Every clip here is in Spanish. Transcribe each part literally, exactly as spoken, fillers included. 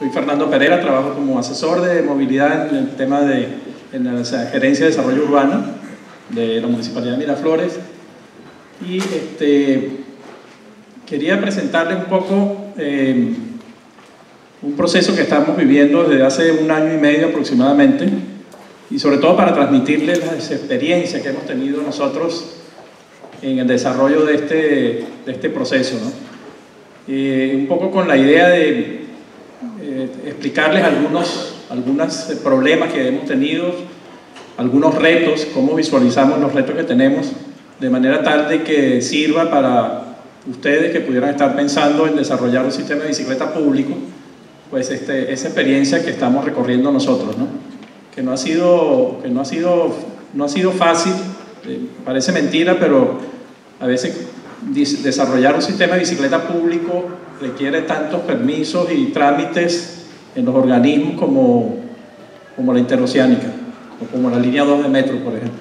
soy Fernando Pereira, trabajo como asesor de movilidad en el tema de en la Gerencia de Desarrollo Urbano de la Municipalidad de Miraflores. Y este, quería presentarles un poco eh, un proceso que estamos viviendo desde hace un año y medio aproximadamente, y sobre todo para transmitirles las experiencias que hemos tenido nosotros en el desarrollo de este, de este proceso, ¿no? Eh, un poco con la idea de eh, explicarles algunos, algunos problemas que hemos tenido, algunos retos, cómo visualizamos los retos que tenemos, de manera tal de que sirva para ustedes que pudieran estar pensando en desarrollar un sistema de bicicleta público, pues este, esa experiencia que estamos recorriendo nosotros, ¿no? Que no ha sido, que no ha sido, no ha sido fácil, eh, parece mentira, pero a veces desarrollar un sistema de bicicleta público requiere tantos permisos y trámites en los organismos como, como la Interoceánica o como la línea dos de metro, por ejemplo.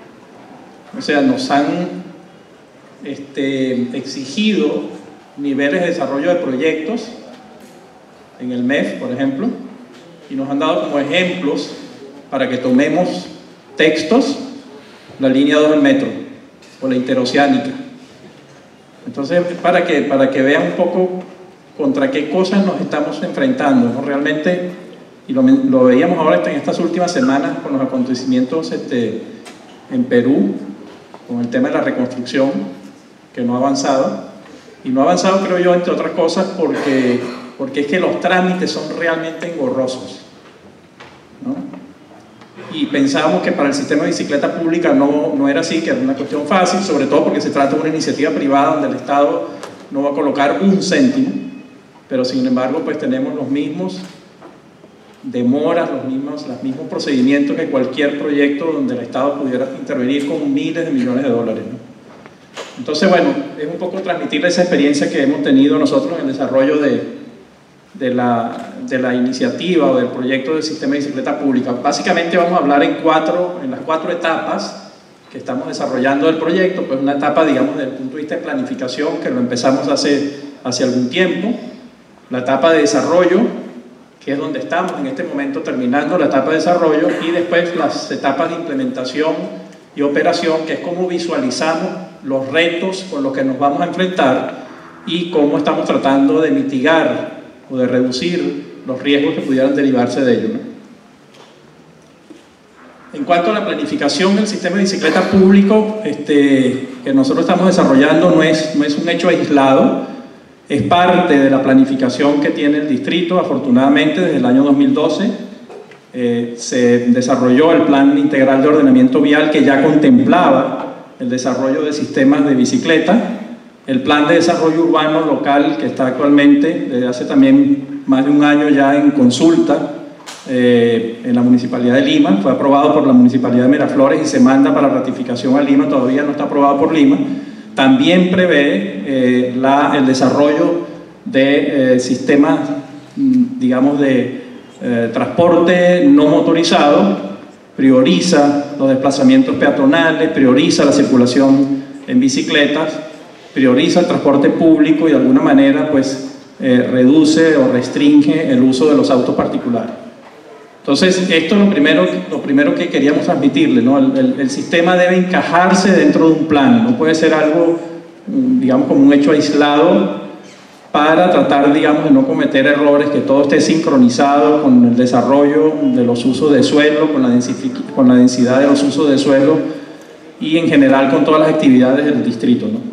O sea, nos han este, exigido niveles de desarrollo de proyectos en el M E F, por ejemplo, y nos han dado como ejemplos para que tomemos textos la línea dos del metro o la Interoceánica. Entonces, para que, para que vean un poco contra qué cosas nos estamos enfrentando, ¿no? Realmente, y lo, lo veíamos ahora en estas últimas semanas con los acontecimientos este, en Perú, con el tema de la reconstrucción, que no ha avanzado, y no ha avanzado, creo yo, entre otras cosas, porque, porque es que los trámites son realmente engorrosos, ¿no? Y pensábamos que para el sistema de bicicleta pública no, no era así, que era una cuestión fácil, sobre todo porque se trata de una iniciativa privada donde el Estado no va a colocar un céntimo, pero sin embargo pues tenemos los mismos demoras, los mismos, los mismos procedimientos que cualquier proyecto donde el Estado pudiera intervenir con miles de millones de dólares, ¿no? Entonces, bueno, es un poco transmitirle esa experiencia que hemos tenido nosotros en el desarrollo de De la, de la iniciativa o del proyecto del sistema de bicicleta pública. Básicamente vamos a hablar en, cuatro, en las cuatro etapas que estamos desarrollando del proyecto. Pues una etapa, digamos, desde el punto de vista de planificación, que lo empezamos hace, hace algún tiempo. La etapa de desarrollo, que es donde estamos en este momento terminando la etapa de desarrollo, y después las etapas de implementación y operación, que es cómo visualizamos los retos con los que nos vamos a enfrentar y cómo estamos tratando de mitigar o de reducir los riesgos que pudieran derivarse de ello, ¿no? En cuanto a la planificación del sistema de bicicleta público este, que nosotros estamos desarrollando, no es, no es un hecho aislado, es parte de la planificación que tiene el distrito. Afortunadamente, desde el año dos mil doce eh, se desarrolló el Plan Integral de Ordenamiento Vial, que ya contemplaba el desarrollo de sistemas de bicicleta. El Plan de Desarrollo Urbano Local, que está actualmente, desde hace también más de un año ya en consulta eh, en la Municipalidad de Lima, fue aprobado por la Municipalidad de Miraflores y se manda para ratificación a Lima, todavía no está aprobado por Lima. También prevé eh, la, el desarrollo de eh, sistemas, digamos, de eh, transporte no motorizado, prioriza los desplazamientos peatonales, prioriza la circulación en bicicletas, prioriza el transporte público y de alguna manera pues eh, reduce o restringe el uso de los autos particulares. Entonces esto es lo primero, lo primero que queríamos transmitirle, ¿no? El, el, el sistema debe encajarse dentro de un plan, no puede ser algo, digamos, como un hecho aislado para tratar, digamos, de no cometer errores, que todo esté sincronizado con el desarrollo de los usos de suelo, con la, con la densidad de los usos de suelo y en general con todas las actividades del distrito, ¿no?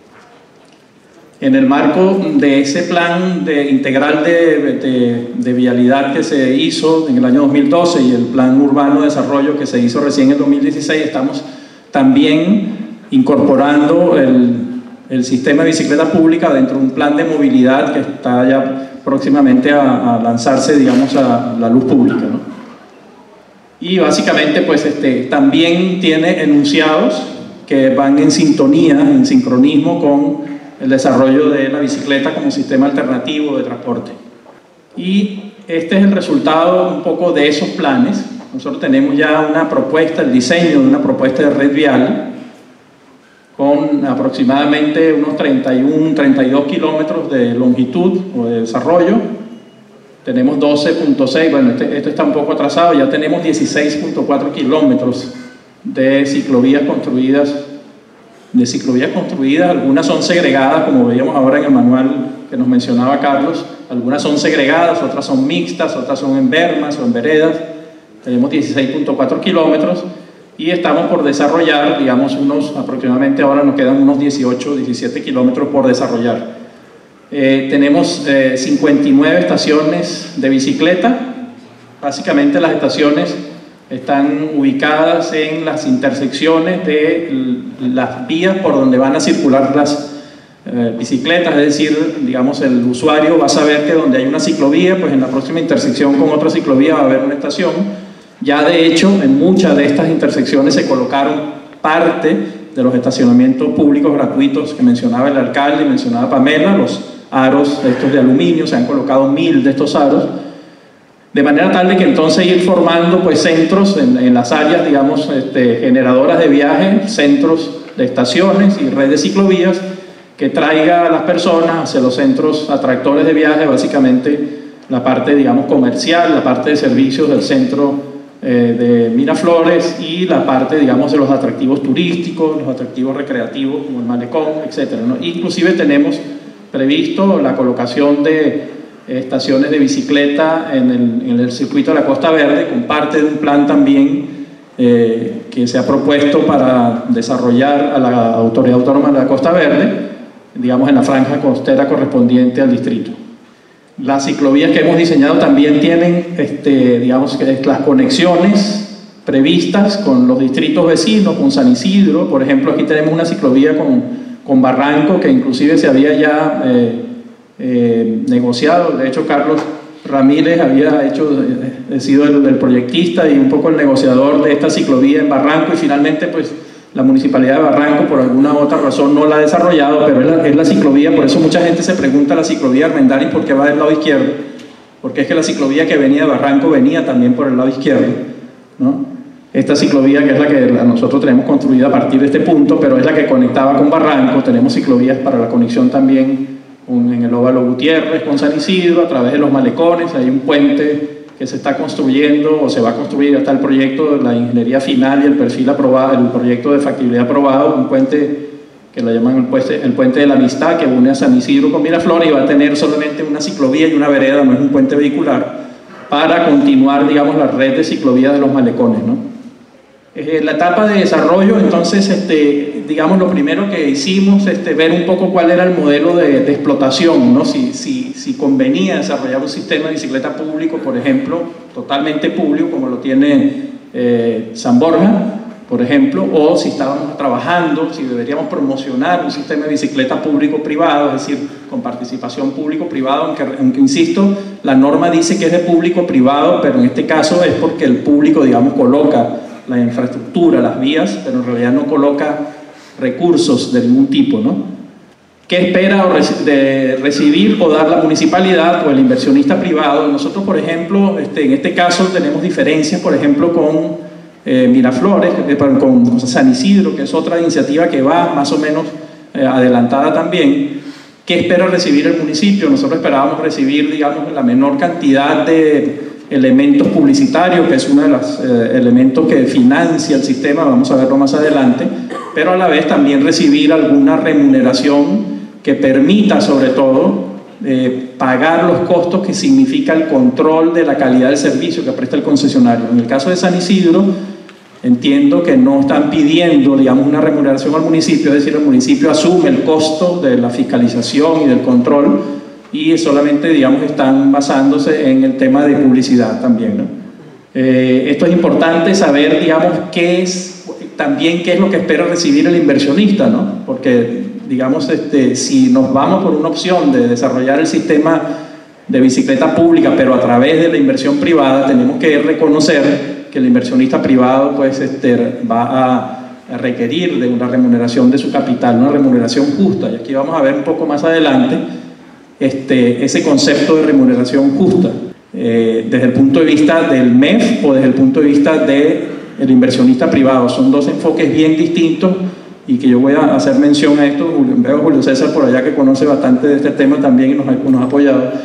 En el marco de ese plan de, integral de, de, de vialidad que se hizo en el año dos mil doce y el plan urbano de desarrollo que se hizo recién en el dos mil dieciséis, estamos también incorporando el, el sistema de bicicleta pública dentro de un plan de movilidad que está ya próximamente a, a lanzarse, digamos, a la luz pública, ¿no? Y básicamente pues este, también tiene enunciados que van en sintonía, en sincronismo con el desarrollo de la bicicleta como sistema alternativo de transporte. Y este es el resultado un poco de esos planes. Nosotros tenemos ya una propuesta, el diseño de una propuesta de red vial con aproximadamente unos treinta y uno, treinta y dos kilómetros de longitud o de desarrollo, tenemos doce punto seis, bueno, este, este está un poco atrasado, ya tenemos dieciséis punto cuatro kilómetros de ciclovías construidas, de ciclovías construidas, algunas son segregadas, como veíamos ahora en el manual que nos mencionaba Carlos, algunas son segregadas, otras son mixtas, otras son en bermas o en veredas. Tenemos dieciséis punto cuatro kilómetros y estamos por desarrollar, digamos, unos aproximadamente, ahora nos quedan unos dieciocho, diecisiete kilómetros por desarrollar. Eh, tenemos eh, cincuenta y nueve estaciones de bicicleta. Básicamente las estaciones están ubicadas en las intersecciones de las vías por donde van a circular las eh, bicicletas, es decir, digamos, el usuario va a saber que donde hay una ciclovía, pues en la próxima intersección con otra ciclovía va a haber una estación. Ya de hecho, en muchas de estas intersecciones se colocaron parte de los estacionamientos públicos gratuitos que mencionaba el alcalde y mencionaba Pamela, los aros estos de aluminio, se han colocado mil de estos aros, de manera tal de que entonces ir formando pues centros en, en las áreas, digamos, este, generadoras de viaje, centros de estaciones y red de ciclovías que traiga a las personas hacia los centros atractores de viaje, básicamente la parte, digamos, comercial, la parte de servicios del centro eh, de Miraflores y la parte, digamos, de los atractivos turísticos, los atractivos recreativos como el malecón, etcétera, ¿no? Inclusive tenemos previsto la colocación de estaciones de bicicleta en el, en el circuito de la Costa Verde, con parte de un plan también eh, que se ha propuesto para desarrollar a la Autoridad Autónoma de la Costa Verde, digamos, en la franja costera correspondiente al distrito. Las ciclovías que hemos diseñado también tienen, este, digamos, las conexiones previstas con los distritos vecinos, con San Isidro. Por ejemplo, aquí tenemos una ciclovía con, con Barranco, que inclusive se había ya eh, eh, negociado. De hecho, Carlos Ramírez había hecho, eh, sido el, el proyectista y un poco el negociador de esta ciclovía en Barranco, y finalmente pues la Municipalidad de Barranco por alguna u otra razón no la ha desarrollado, pero es la, es la ciclovía. Por eso mucha gente se pregunta la ciclovía Armendáriz por qué va del lado izquierdo, porque es que la ciclovía que venía de Barranco venía también por el lado izquierdo, ¿no? Esta ciclovía, que es la que nosotros tenemos construida a partir de este punto, pero es la que conectaba con Barranco. Tenemos ciclovías para la conexión también en el Óvalo Gutiérrez con San Isidro, a través de los malecones. Hay un puente que se está construyendo o se va a construir, hasta el proyecto de la ingeniería final y el perfil aprobado, el proyecto de factibilidad aprobado, un puente que lo llaman el puente, el puente de la Amistad, que une a San Isidro con Miraflores, y va a tener solamente una ciclovía y una vereda, no es un puente vehicular, para continuar, digamos, la red de ciclovías de los malecones, ¿no? Eh, la etapa de desarrollo, entonces, este, digamos, lo primero que hicimos, este, ver un poco cuál era el modelo de, de explotación, ¿no? Si, si, si convenía desarrollar un sistema de bicicleta público, por ejemplo, totalmente público, como lo tiene eh, San Borja, por ejemplo, o si estábamos trabajando, si deberíamos promocionar un sistema de bicicleta público-privado, es decir, con participación público-privado, aunque, aunque, insisto, la norma dice que es de público-privado, pero en este caso es porque el público, digamos, coloca la infraestructura, las vías, pero en realidad no coloca recursos de ningún tipo, ¿no? ¿Qué espera de recibir o dar la municipalidad o el inversionista privado? Nosotros, por ejemplo, este, en este caso tenemos diferencias, por ejemplo, con eh, Miraflores, eh, con, con San Isidro, que es otra iniciativa que va más o menos eh, adelantada también. ¿Qué espera recibir el municipio? Nosotros esperábamos recibir, digamos, la menor cantidad de elementos publicitarios, que es uno de los eh, elementos que financia el sistema, vamos a verlo más adelante, pero a la vez también recibir alguna remuneración que permita, sobre todo, eh, pagar los costos que significa el control de la calidad del servicio que presta el concesionario. En el caso de San Isidro, entiendo que no están pidiendo, digamos, una remuneración al municipio, es decir, el municipio asume el costo de la fiscalización y del control, y solamente, digamos, están basándose en el tema de publicidad también, ¿no? Eh, esto es importante saber, digamos, qué es, también qué es lo que espera recibir el inversionista, ¿no? Porque, digamos, este, si nos vamos por una opción de desarrollar el sistema de bicicleta pública, pero a través de la inversión privada, tenemos que reconocer que el inversionista privado, pues, este, va a, a requerir de una remuneración de su capital, una remuneración justa, y aquí vamos a ver un poco más adelante Este, ese concepto de remuneración justa eh, desde el punto de vista del M E F o desde el punto de vista del inversionista privado. Son dos enfoques bien distintos y que yo voy a hacer mención a esto. Veo a Julio César por allá, que conoce bastante de este tema también y nos ha, nos ha apoyado.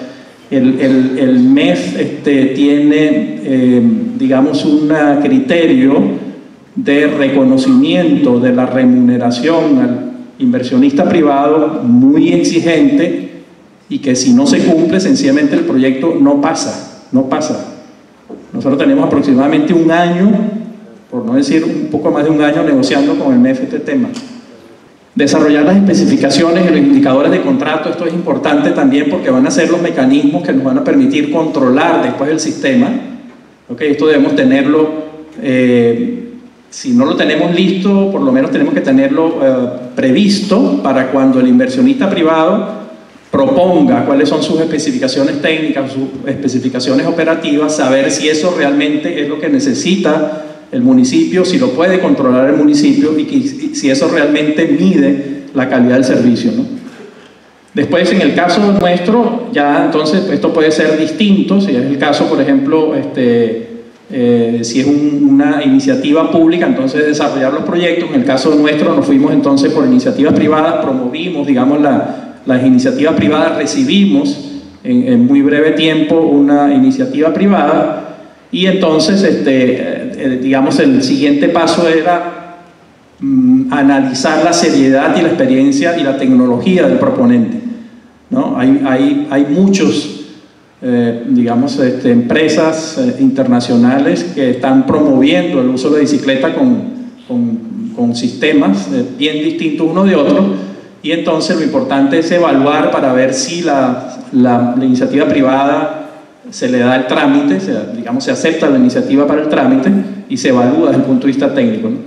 El, el, el M E F este, tiene, eh, digamos, un criterio de reconocimiento de la remuneración al inversionista privado muy exigente, y que si no se cumple, sencillamente el proyecto no pasa, no pasa. Nosotros tenemos aproximadamente un año, por no decir un poco más de un año, negociando con el M E F este tema. Desarrollar las especificaciones y los indicadores de contrato, esto es importante también porque van a ser los mecanismos que nos van a permitir controlar después el sistema. ¿Okay? Esto debemos tenerlo, eh, si no lo tenemos listo, por lo menos tenemos que tenerlo eh, previsto para cuando el inversionista privado proponga cuáles son sus especificaciones técnicas, sus especificaciones operativas, saber si eso realmente es lo que necesita el municipio, si lo puede controlar el municipio y, que, y si eso realmente mide la calidad del servicio, ¿no? Después, en el caso nuestro, ya entonces esto puede ser distinto, si es el caso, por ejemplo, este, eh, si es un, una iniciativa pública, entonces desarrollar los proyectos. En el caso nuestro nos fuimos entonces por iniciativas privadas, promovimos, digamos, la, las iniciativas privadas, recibimos en, en muy breve tiempo una iniciativa privada. Y entonces, este, eh, digamos, el siguiente paso era mm, analizar la seriedad y la experiencia y la tecnología del proponente, ¿no? Hay, hay, hay muchos, eh, digamos, este, empresas eh, internacionales que están promoviendo el uso de la bicicleta con, con, con sistemas eh, bien distintos uno de otro, y entonces lo importante es evaluar para ver si la, la, la iniciativa privada se le da el trámite, se, digamos, se acepta la iniciativa para el trámite y se evalúa desde el punto de vista técnico, ¿no?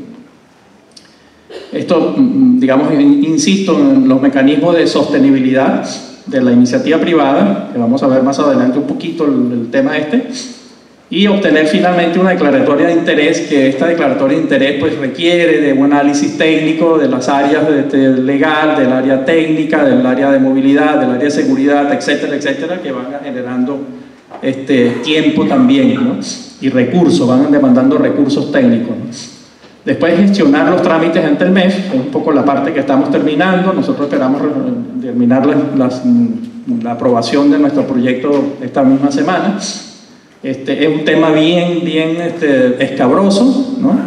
Esto, digamos, insisto en los mecanismos de sostenibilidad de la iniciativa privada, que vamos a ver más adelante un poquito el, el tema este, y obtener finalmente una declaratoria de interés, que esta declaratoria de interés pues requiere de un análisis técnico de las áreas de, de legal, del área técnica, del área de movilidad, del área de seguridad, etcétera, etcétera, que van generando este tiempo también, ¿no? Y recursos, van demandando recursos técnicos, ¿no? Después, gestionar los trámites ante el M E F, es un poco la parte que estamos terminando. Nosotros esperamos terminar las, las, la aprobación de nuestro proyecto esta misma semana. Este, es un tema bien, bien este, escabroso, ¿no?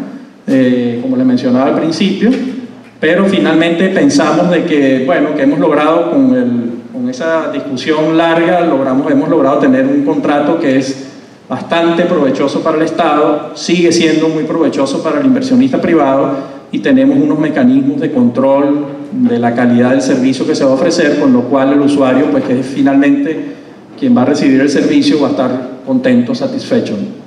Eh, como les mencionaba al principio, pero finalmente pensamos de que, bueno, que hemos logrado con el Con esa discusión larga, logramos, hemos logrado tener un contrato que es bastante provechoso para el Estado, sigue siendo muy provechoso para el inversionista privado, y tenemos unos mecanismos de control de la calidad del servicio que se va a ofrecer, con lo cual el usuario, pues, que es finalmente quien va a recibir el servicio, va a estar contento, satisfecho, ¿no?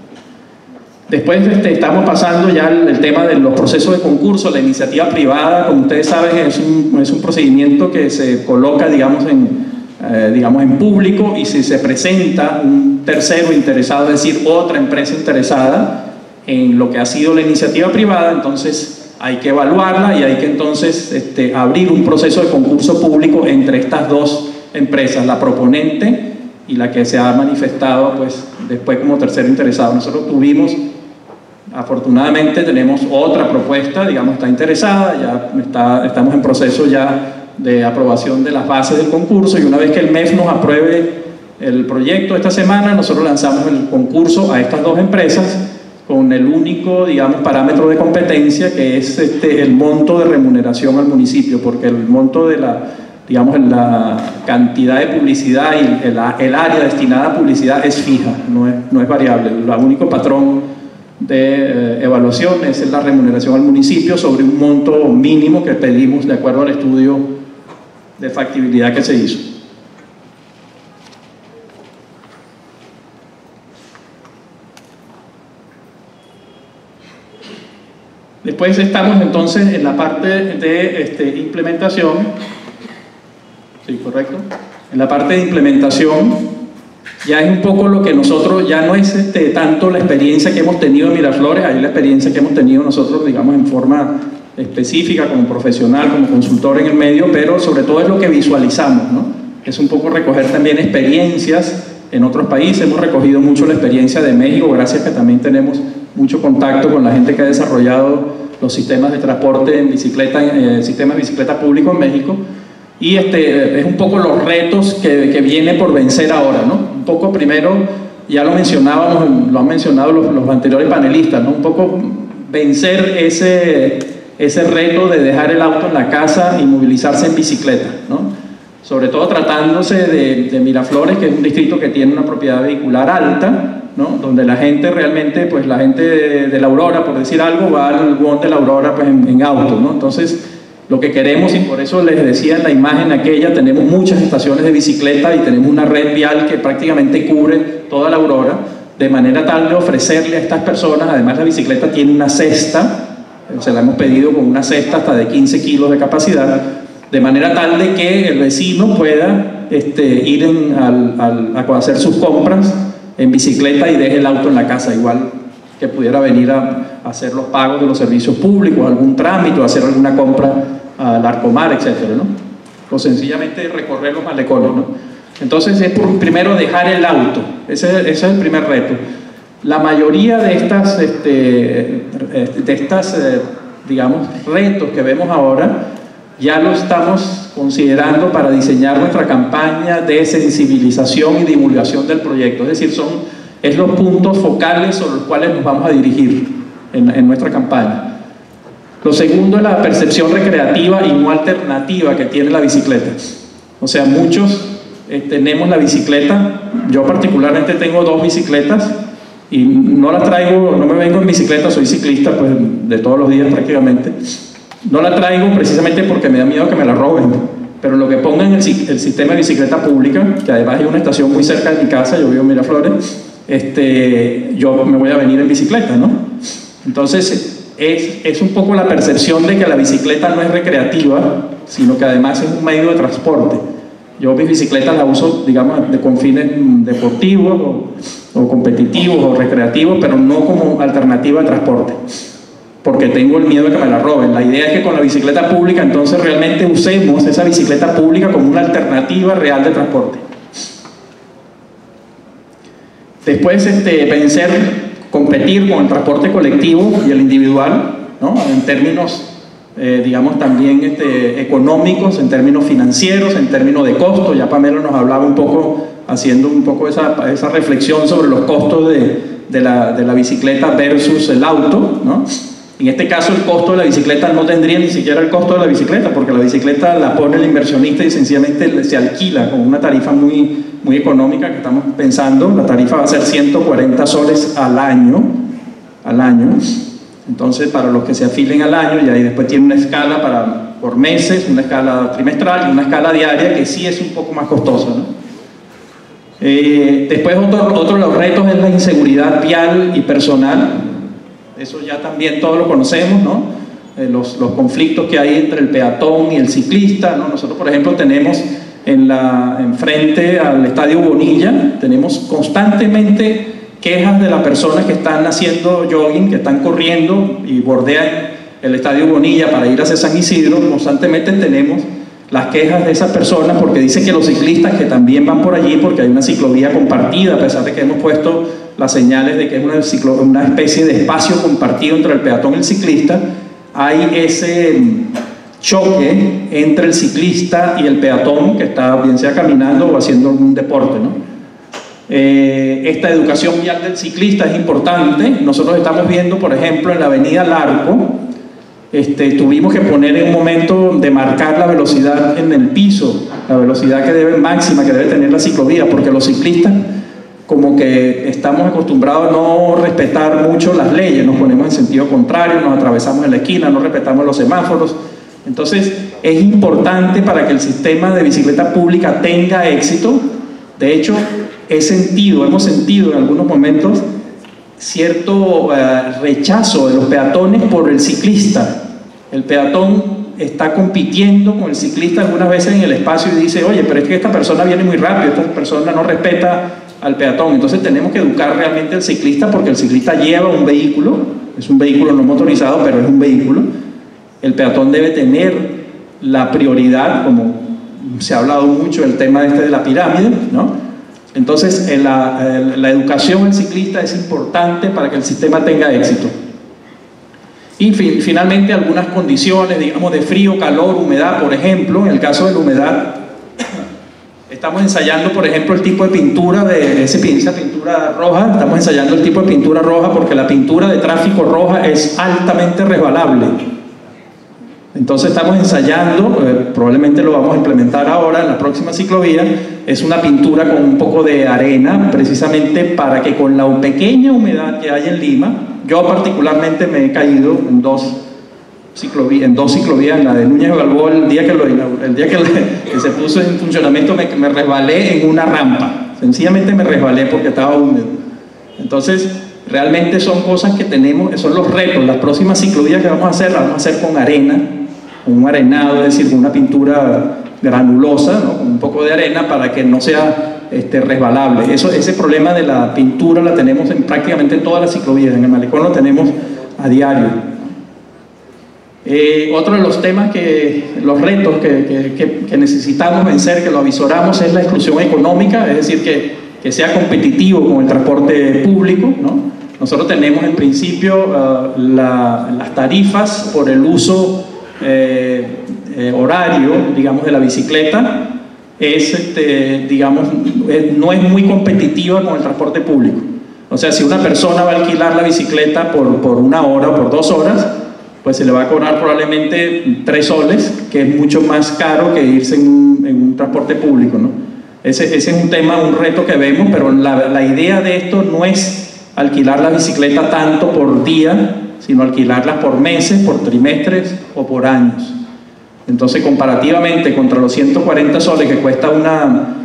Después este, estamos pasando ya el, el tema de los procesos de concurso. La iniciativa privada, como ustedes saben, es un, es un procedimiento que se coloca, digamos, en, eh, digamos, en público, y si se presenta un tercero interesado, es decir, otra empresa interesada en lo que ha sido la iniciativa privada, entonces hay que evaluarla y hay que entonces este, abrir un proceso de concurso público entre estas dos empresas, la proponente y la que se ha manifestado pues, después como tercero interesado. Nosotros tuvimos, afortunadamente tenemos otra propuesta, digamos, está interesada, ya está, estamos en proceso ya de aprobación de las bases del concurso, y una vez que el M E F nos apruebe el proyecto esta semana, nosotros lanzamos el concurso a estas dos empresas con el único, digamos, parámetro de competencia, que es este, el monto de remuneración al municipio, porque el monto de la, digamos, la cantidad de publicidad y el, el área destinada a publicidad es fija, no es, no es variable. El único patrón de eh, evaluación es la remuneración al municipio sobre un monto mínimo que pedimos de acuerdo al estudio de factibilidad que se hizo. Después estamos entonces en la parte de este, implementación. Sí, correcto. En la parte de implementación ya es un poco lo que nosotros, ya no es este, tanto la experiencia que hemos tenido en Miraflores, ahí la experiencia que hemos tenido nosotros, digamos, en forma específica, como profesional, como consultor en el medio, pero sobre todo es lo que visualizamos, ¿no? Es un poco recoger también experiencias en otros países. Hemos recogido mucho la experiencia de México, gracias a que también tenemos mucho contacto con la gente que ha desarrollado los sistemas de transporte en bicicleta, eh, sistemas de bicicleta público en México. Y este, es un poco los retos que, que viene por vencer ahora, ¿no? Un poco primero, ya lo mencionábamos, lo han mencionado los, los anteriores panelistas, ¿no? Un poco vencer ese, ese reto de dejar el auto en la casa y movilizarse en bicicleta, ¿no? Sobre todo tratándose de, de Miraflores, que es un distrito que tiene una propiedad vehicular alta, ¿no? Donde la gente realmente, pues la gente de, de la Aurora, por decir algo, va al Won de la Aurora pues, en, en auto, ¿no? Entonces, lo que queremos, y por eso les decía en la imagen aquella, tenemos muchas estaciones de bicicleta y tenemos una red vial que prácticamente cubre toda la Aurora, de manera tal de ofrecerle a estas personas, además la bicicleta tiene una cesta, se la hemos pedido con una cesta hasta de quince kilos de capacidad, de manera tal de que el vecino pueda este, ir en, al, al, a hacer sus compras en bicicleta y deje el auto en la casa, igual que pudiera venir a, a hacer los pagos de los servicios públicos, algún trámite, o hacer alguna compra al Arcomar, etcétera, ¿no? O sencillamente recorrer los malecones, ¿no? Entonces es por, primero dejar el auto, ese, ese es el primer reto. La mayoría de estas, este, de estas eh, digamos, retos que vemos ahora, ya lo estamos considerando para diseñar nuestra campaña de sensibilización y divulgación del proyecto, es decir, son es los puntos focales sobre los cuales nos vamos a dirigir en, en nuestra campaña. Lo segundo es la percepción recreativa y no alternativa que tiene la bicicleta. O sea, muchos eh, tenemos la bicicleta, yo particularmente tengo dos bicicletas y no las traigo, no me vengo en bicicleta, soy ciclista pues de todos los días prácticamente. No la traigo precisamente porque me da miedo que me la roben, pero lo que pongan en el, el sistema de bicicleta pública, que además hay una estación muy cerca de mi casa, yo vivo en Miraflores, este, yo me voy a venir en bicicleta, ¿no? Entonces es, es un poco la percepción de que la bicicleta no es recreativa, sino que además es un medio de transporte. Yo mis bicicletas las uso, digamos, de, con fines deportivos o, o competitivos o recreativos, pero no como alternativa de transporte, porque tengo el miedo de que me la roben. La idea es que con la bicicleta pública entonces realmente usemos esa bicicleta pública como una alternativa real de transporte. Después, este, vencer, competir con el transporte colectivo y el individual, ¿no? En términos, eh, digamos, también este, económicos, en términos financieros, en términos de costo. Ya Pamela nos hablaba un poco, haciendo un poco esa, esa reflexión sobre los costos de, de, la, de la bicicleta versus el auto, ¿no? En este caso el costo de la bicicleta no tendría ni siquiera el costo de la bicicleta, porque la bicicleta la pone el inversionista y sencillamente se alquila con una tarifa muy, muy económica que estamos pensando. La tarifa va a ser ciento cuarenta soles al año, al año. Entonces para los que se afilen al año, y ahí después tiene una escala para, por meses, una escala trimestral y una escala diaria que sí es un poco más costosa, ¿no? Eh, después otro, otro de los retos es la inseguridad vial y personal. Eso ya también todos lo conocemos, ¿no? Eh, los, los conflictos que hay entre el peatón y el ciclista, ¿no? Nosotros, por ejemplo, tenemos en la, enfrente al Estadio Bonilla, tenemos constantemente quejas de las personas que están haciendo jogging, que están corriendo y bordean el Estadio Bonilla para ir hacia San Isidro. Constantemente tenemos las quejas de esas personas porque dicen que los ciclistas que también van por allí, porque hay una ciclovía compartida, a pesar de que hemos puesto las señales de que es una, ciclo, una especie de espacio compartido entre el peatón y el ciclista, hay ese choque entre el ciclista y el peatón que está bien sea caminando o haciendo algún deporte, ¿no? Eh, esta educación vial del ciclista es importante. Nosotros estamos viendo, por ejemplo, en la avenida Larco, este, tuvimos que poner en un momento de marcar la velocidad en el piso, la velocidad que debe máxima que debe tener la ciclovía, porque los ciclistas como que estamos acostumbrados a no respetar mucho las leyes, nos ponemos en sentido contrario, nos atravesamos en la esquina, no respetamos los semáforos. Entonces es importante para que el sistema de bicicleta pública tenga éxito. De hecho, he sentido, hemos sentido en algunos momentos cierto uh, rechazo de los peatones por el ciclista. El peatón está compitiendo con el ciclista algunas veces en el espacio y dice, oye, pero es que esta persona viene muy rápido, esta persona no respeta al peatón. Entonces tenemos que educar realmente al ciclista, porque el ciclista lleva un vehículo, es un vehículo no motorizado, pero es un vehículo. El peatón debe tener la prioridad, como se ha hablado mucho del tema este de la pirámide, ¿no? Entonces la, la educación del ciclista es importante para que el sistema tenga éxito. Y fin, finalmente algunas condiciones, digamos, de frío, calor, humedad, por ejemplo. En el caso de la humedad, estamos ensayando, por ejemplo, el tipo de pintura de ese, esa pintura roja. Estamos ensayando el tipo de pintura roja porque la pintura de tráfico roja es altamente resbalable. Entonces estamos ensayando, eh, probablemente lo vamos a implementar ahora en la próxima ciclovía. Es una pintura con un poco de arena, precisamente para que con la pequeña humedad que hay en Lima, yo particularmente me he caído en dos ciclovías, en dos ciclovías, en la de Núñez de Balboa, el día que, lo, el día que, que se puso en funcionamiento me, me resbalé en una rampa, sencillamente me resbalé porque estaba húmedo. Entonces realmente son cosas que tenemos, son los retos. Las próximas ciclovías que vamos a hacer, las vamos a hacer con arena, con un arenado, es decir, con una pintura granulosa, ¿no? Con un poco de arena para que no sea este, resbalable. Eso, ese problema de la pintura la tenemos en prácticamente todas las ciclovías. En el malecón lo tenemos a diario. Eh, otro de los temas, que, los retos que, que, que, que necesitamos vencer, que lo avisoramos, es la exclusión económica, es decir, que, que sea competitivo con el transporte público, ¿no? Nosotros tenemos en principio uh, la, las tarifas por el uso eh, eh, horario, digamos, de la bicicleta. Es, este, digamos, no es muy competitiva con el transporte público. O sea, si una persona va a alquilar la bicicleta por, por una hora o por dos horas, pues se le va a cobrar probablemente tres soles, que es mucho más caro que irse en un, en un transporte público, ¿no? Ese, ese es un tema, un reto que vemos, pero la, la idea de esto no es alquilar la bicicleta tanto por día, sino alquilarlas por meses, por trimestres o por años. Entonces, comparativamente contra los ciento cuarenta soles que cuesta una,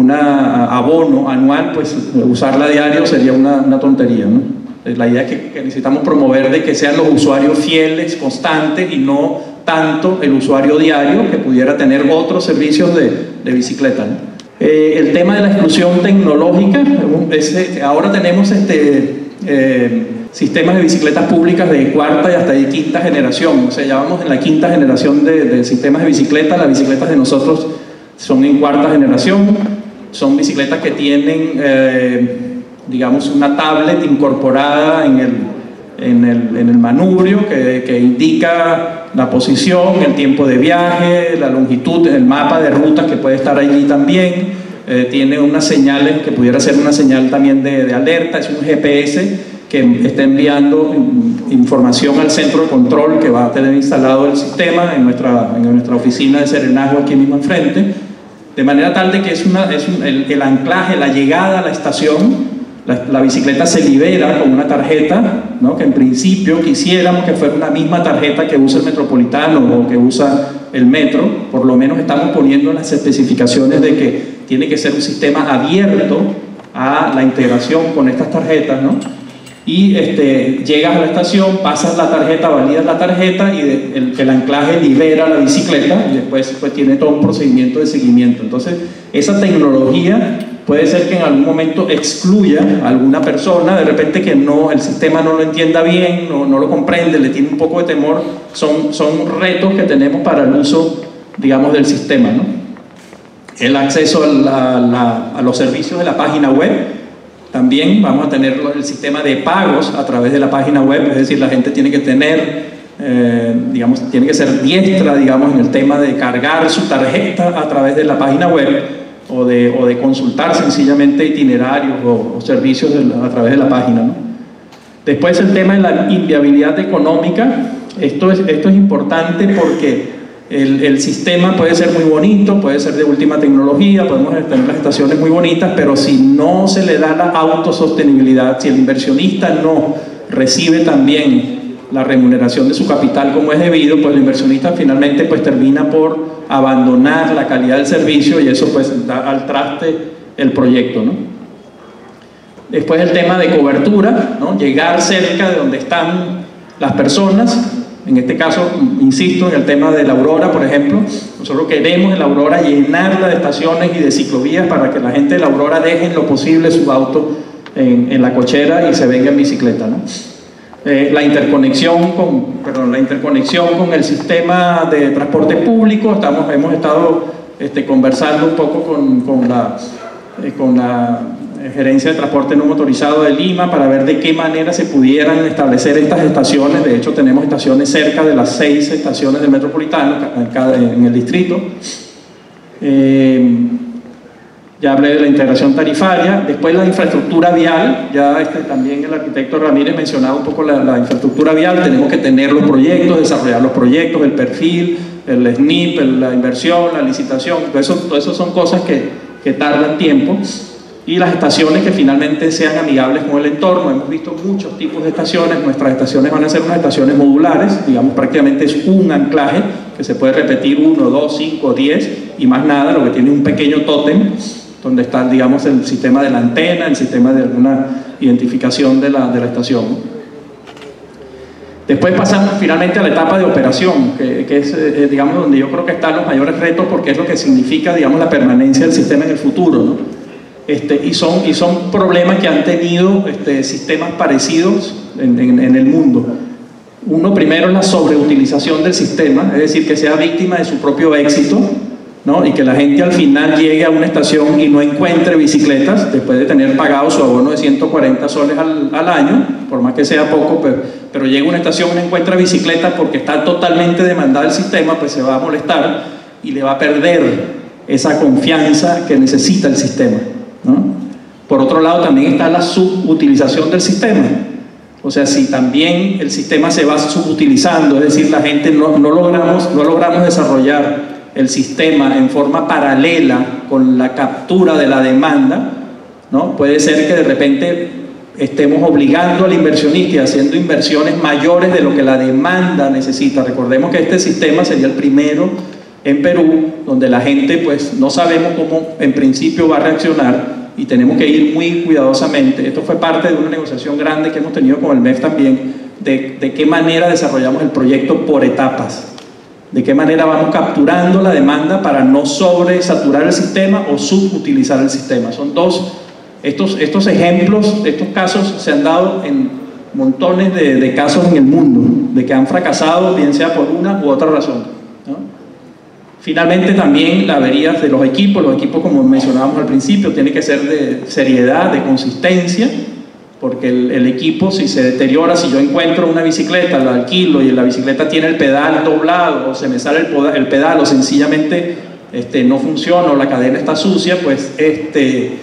una abono anual, pues usarla a diario sería una, una tontería, ¿no? La idea es que, que necesitamos promover de que sean los usuarios fieles, constantes, y no tanto el usuario diario que pudiera tener otros servicios de, de bicicleta, ¿no? Eh, el tema de la exclusión tecnológica, es, ahora tenemos este, eh, sistemas de bicicletas públicas de cuarta y hasta de quinta generación. O sea, ya vamos en la quinta generación de, de sistemas de bicicleta. Las bicicletas de nosotros son en cuarta generación. Son bicicletas que tienen, eh, digamos, una tablet incorporada en el, en el, en el manubrio que, que indica la posición, el tiempo de viaje, la longitud, el mapa de rutas que puede estar allí también. Eh, tiene unas señales que pudiera ser una señal también de, de alerta. Es un G P S que está enviando información al centro de control que va a tener instalado el sistema en nuestra, en nuestra oficina de Serenazgo aquí mismo enfrente, de manera tal de que es, una, es un, el, el anclaje, la llegada a la estación, la, la bicicleta se libera con una tarjeta, ¿no? Que en principio quisiéramos que fuera una misma tarjeta que usa el metropolitano o que usa el metro. Por lo menos estamos poniendo las especificaciones de que tiene que ser un sistema abierto a la integración con estas tarjetas, ¿no? Y este, llegas a la estación, pasas la tarjeta, validas la tarjeta y de, el, el anclaje libera la bicicleta y después pues, tiene todo un procedimiento de seguimiento. Entonces, esa tecnología puede ser que en algún momento excluya a alguna persona, de repente que no, el sistema no lo entienda bien, no, no lo comprende, le tiene un poco de temor. Son, son retos que tenemos para el uso, digamos, del sistema, ¿no? El acceso a, la, la, a los servicios de la página web. También vamos a tener el sistema de pagos a través de la página web, es decir, la gente tiene que tener, eh, digamos, tiene que ser diestra, digamos, en el tema de cargar su tarjeta a través de la página web o de, o de consultar sencillamente itinerarios o, o servicios de la, a través de la página, ¿no? Después el tema de la inviabilidad económica. Esto es, esto es importante porque El, el sistema puede ser muy bonito, puede ser de última tecnología, podemos tener las estaciones muy bonitas, pero si no se le da la autosostenibilidad, si el inversionista no recibe también la remuneración de su capital como es debido, pues el inversionista finalmente pues termina por abandonar la calidad del servicio y eso pues da al traste el proyecto, ¿no? Después el tema de cobertura, ¿no? Llegar cerca de donde están las personas. En este caso, insisto en el tema de la Aurora, por ejemplo. Nosotros queremos en la Aurora llenarla de estaciones y de ciclovías para que la gente de la Aurora deje en lo posible su auto en, en la cochera y se venga en bicicleta, ¿no? Eh, la interconexión con, perdón, la interconexión con el sistema de transporte público. Estamos, hemos estado este, conversando un poco con, con la, eh, con la Gerencia de Transporte No Motorizado de Lima, para ver de qué manera se pudieran establecer estas estaciones. De hecho, tenemos estaciones cerca de las seis estaciones del Metropolitano en el distrito. Eh, ya hablé de la integración tarifaria. Después la infraestructura vial, ya este, también el arquitecto Ramírez mencionaba un poco la, la infraestructura vial. Tenemos que tener los proyectos, desarrollar los proyectos, el perfil, el S N I P, el, la inversión, la licitación. Todo eso, todo eso son cosas que, que tardan tiempo. Y las estaciones que finalmente sean amigables con el entorno. Hemos visto muchos tipos de estaciones. Nuestras estaciones van a ser unas estaciones modulares, digamos, prácticamente es un anclaje que se puede repetir uno, dos, cinco, diez y más nada, lo que tiene un pequeño tótem donde está, digamos, el sistema de la antena, el sistema de alguna identificación de la, de la estación. Después pasamos finalmente a la etapa de operación, que, que es, eh, digamos, donde yo creo que están los mayores retos, porque es lo que significa, digamos, la permanencia del sistema en el futuro, ¿no? Este, y, son, y son problemas que han tenido este, sistemas parecidos en, en, en el mundo. Uno, primero, es la sobreutilización del sistema, es decir, que sea víctima de su propio éxito, ¿no? Y que la gente al final llegue a una estación y no encuentre bicicletas después de tener pagado su abono de ciento cuarenta soles al, al año, por más que sea poco, pero, pero llega a una estación y no encuentra bicicletas porque está totalmente demandado el sistema, pues se va a molestar y le va a perder esa confianza que necesita el sistema, ¿no? Por otro lado, también está la subutilización del sistema. O sea, si también el sistema se va subutilizando, es decir, la gente no, no, logramos, no logramos desarrollar el sistema en forma paralela con la captura de la demanda, ¿no? Puede ser que de repente estemos obligando al inversionista y haciendo inversiones mayores de lo que la demanda necesita. Recordemos que este sistema sería el primero en Perú, donde la gente pues no sabemos cómo en principio va a reaccionar y tenemos que ir muy cuidadosamente. Esto fue parte de una negociación grande que hemos tenido con el M E F también, de, de qué manera desarrollamos el proyecto por etapas. De qué manera vamos capturando la demanda para no sobresaturar el sistema o subutilizar el sistema. Son dos, estos, estos ejemplos, estos casos se han dado en montones de, de casos en el mundo, de que han fracasado, bien sea por una u otra razón, ¿no? Finalmente también las averías de los equipos, los equipos como mencionábamos al principio, tienen que ser de seriedad, de consistencia, porque el, el equipo, si se deteriora, si yo encuentro una bicicleta, la alquilo y la bicicleta tiene el pedal doblado o se me sale el, el pedal o sencillamente este, no funciona o la cadena está sucia, pues este,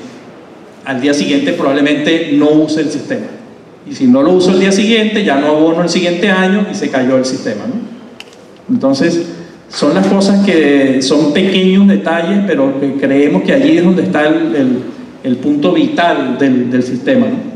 al día siguiente probablemente no use el sistema. Y si no lo uso el día siguiente, ya no abono el siguiente año y se cayó el sistema, ¿no? Entonces, son las cosas que son pequeños detalles, pero que creemos que allí es donde está el, el, el punto vital del, del sistema, ¿no?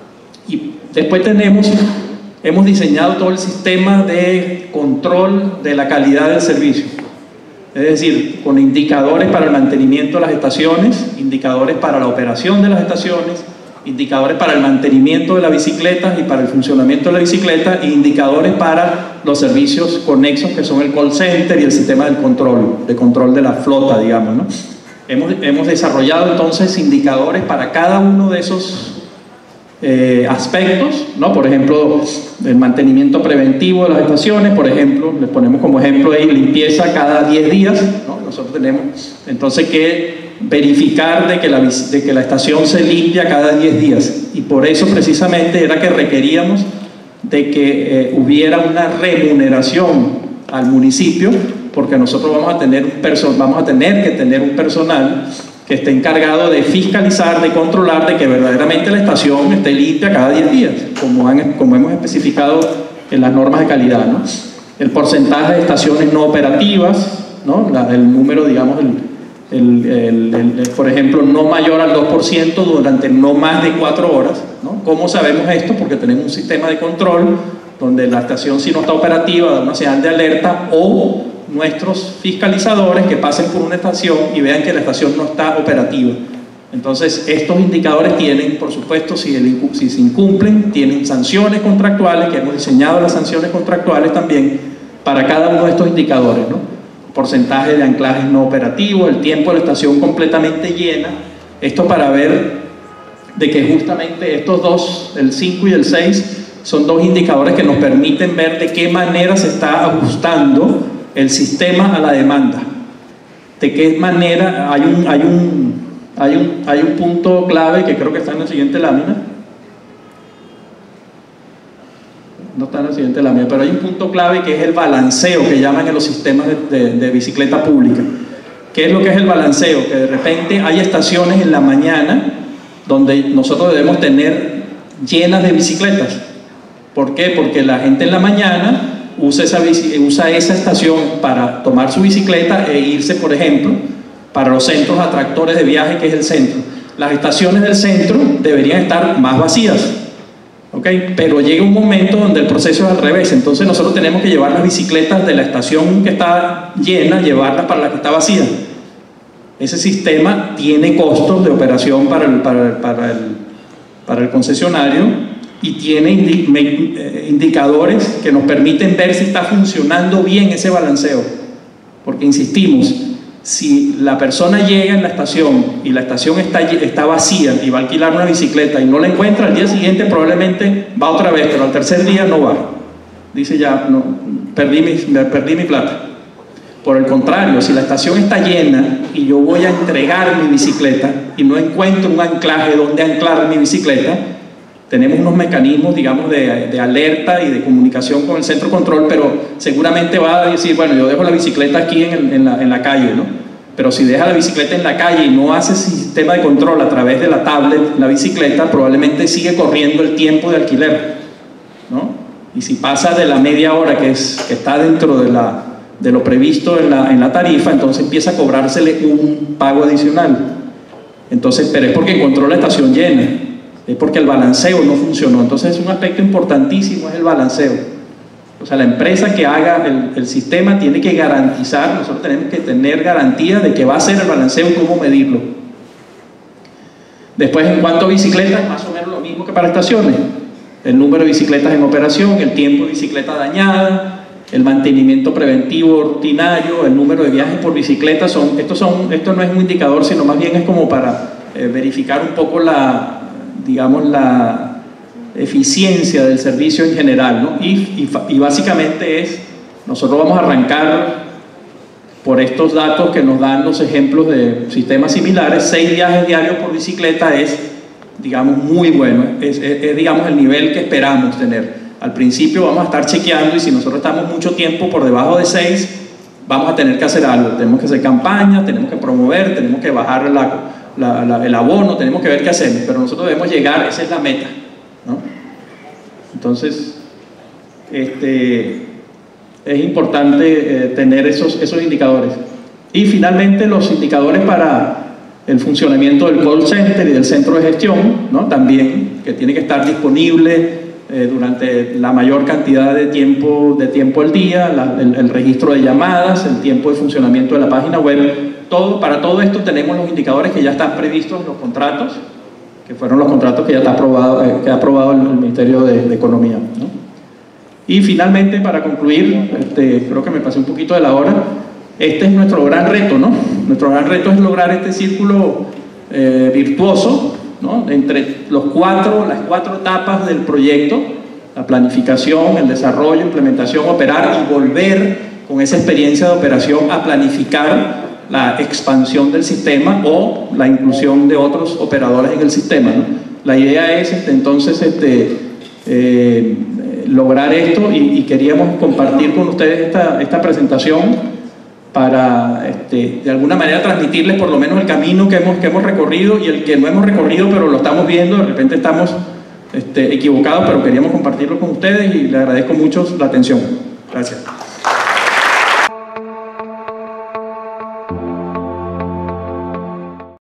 Y después tenemos, hemos diseñado todo el sistema de control de la calidad del servicio. Es decir, con indicadores para el mantenimiento de las estaciones, indicadores para la operación de las estaciones, indicadores para el mantenimiento de las bicicletas y para el funcionamiento de la bicicleta, e indicadores para los servicios conexos que son el call center y el sistema del control, de control de la flota, digamos, ¿no? Hemos, hemos desarrollado entonces indicadores para cada uno de esos Eh, aspectos, ¿no? Por ejemplo, el mantenimiento preventivo de las estaciones, por ejemplo, les ponemos como ejemplo ahí limpieza cada diez días, ¿no? Nosotros tenemos entonces que verificar de que, la, de que la estación se limpia cada diez días, y por eso precisamente era que requeríamos de que eh, hubiera una remuneración al municipio, porque nosotros vamos a tener un perso- vamos a tener que tener un personal que esté encargado de fiscalizar, de controlar, de que verdaderamente la estación esté limpia cada diez días, como, han, como hemos especificado en las normas de calidad, ¿no? El porcentaje de estaciones no operativas, ¿no? La, el número, digamos, el, el, el, el, el, por ejemplo, no mayor al dos por ciento durante no más de cuatro horas, ¿no? ¿Cómo sabemos esto? Porque tenemos un sistema de control donde la estación, si no está operativa, da una señal de alerta, o nuestros fiscalizadores que pasen por una estación y vean que la estación no está operativa. Entonces, estos indicadores tienen, por supuesto, si, el, si se incumplen, tienen sanciones contractuales, que hemos diseñado las sanciones contractuales también para cada uno de estos indicadores, ¿no? Porcentaje de anclajes no operativos, el tiempo de la estación completamente llena, esto para ver de que justamente estos dos, el cinco y el seis, son dos indicadores que nos permiten ver de qué manera se está ajustando el sistema a la demanda, de qué manera hay un, hay un, hay un, hay un punto clave que creo que está en la siguiente lámina. No está en la siguiente lámina, pero hay un punto clave que es el balanceo que llaman en los sistemas de, de, de bicicleta pública. ¿Qué es lo que es el balanceo? Que de repente hay estaciones en la mañana donde nosotros debemos tener llenas de bicicletas. ¿Por qué? Porque la gente en la mañana usa esa, usa esa estación para tomar su bicicleta e irse, por ejemplo, para los centros atractores de viaje, que es el centro. Las estaciones del centro deberían estar más vacías, ¿okay? Pero llega un momento donde el proceso es al revés. Entonces nosotros tenemos que llevar las bicicletas de la estación que está llena, llevarlas para la que está vacía. Ese sistema tiene costos de operación para el, para el, para el, para el concesionario y tiene indi, me, indicadores que nos permiten ver si está funcionando bien ese balanceo. Porque insistimos, si la persona llega en la estación y la estación está, está vacía y va a alquilar una bicicleta y no la encuentra, al día siguiente probablemente va otra vez, pero al tercer día no va. Dice ya, no, perdí mi, perdí mi plata. Por el contrario, si la estación está llena y yo voy a entregar mi bicicleta y no encuentro un anclaje donde anclar mi bicicleta, tenemos unos mecanismos, digamos, de, de alerta y de comunicación con el centro control, pero seguramente va a decir, bueno, yo dejo la bicicleta aquí en, el, en, la, en la calle, ¿no? Pero si deja la bicicleta en la calle y no hace sistema de control a través de la tablet, la bicicleta probablemente sigue corriendo el tiempo de alquiler, ¿no? Y si pasa de la media hora que, es, que está dentro de, la, de lo previsto en la, en la tarifa, entonces empieza a cobrársele un pago adicional. Entonces, pero es porque encontró la estación llena, es porque el balanceo no funcionó. Entonces es un aspecto importantísimo, es el balanceo. O sea, la empresa que haga el, el sistema tiene que garantizar, nosotros tenemos que tener garantía de que va a hacer el balanceo y cómo medirlo. Después, en cuanto a bicicletas, más o menos lo mismo que para estaciones. El número de bicicletas en operación, el tiempo de bicicleta dañada, el mantenimiento preventivo rutinario, el número de viajes por bicicleta. Son, estos son, esto no es un indicador, sino más bien es como para eh, verificar un poco la, digamos, la eficiencia del servicio en general, ¿no? Y, y, y básicamente es, nosotros vamos a arrancar por estos datos que nos dan los ejemplos de sistemas similares. Seis viajes diarios por bicicleta es, digamos, muy bueno, es, es, es digamos el nivel que esperamos tener. Al principio vamos a estar chequeando y si nosotros estamos mucho tiempo por debajo de seis, vamos a tener que hacer algo, tenemos que hacer campañas, tenemos que promover, tenemos que bajar la, la, la, el abono, tenemos que ver qué hacemos, pero nosotros debemos llegar, esa es la meta, ¿no? Entonces, este, es importante eh, tener esos, esos indicadores. Y finalmente los indicadores para el funcionamiento del call center y del centro de gestión, ¿no? También, que tiene que estar disponible eh, durante la mayor cantidad de tiempo, de tiempo al día, la, el, el registro de llamadas, el tiempo de funcionamiento de la página web. Todo, para todo esto tenemos los indicadores que ya están previstos en los contratos, que fueron los contratos que ya está aprobado, eh, que ha aprobado el, el Ministerio de, de Economía, ¿no? Y finalmente, para concluir, este, creo que me pasé un poquito de la hora, este es nuestro gran reto, ¿no? Nuestro gran reto es lograr este círculo eh, virtuoso, ¿no? Entre los cuatro, las cuatro etapas del proyecto: la planificación, el desarrollo, implementación, operar, y volver con esa experiencia de operación a planificar la expansión del sistema o la inclusión de otros operadores en el sistema, ¿no? La idea es este, entonces este, eh, lograr esto, y, y queríamos compartir con ustedes esta, esta presentación para este, de alguna manera transmitirles por lo menos el camino que hemos, que hemos recorrido, y el que no hemos recorrido pero lo estamos viendo, de repente estamos este, equivocados, pero queríamos compartirlo con ustedes y les agradezco mucho la atención. Gracias.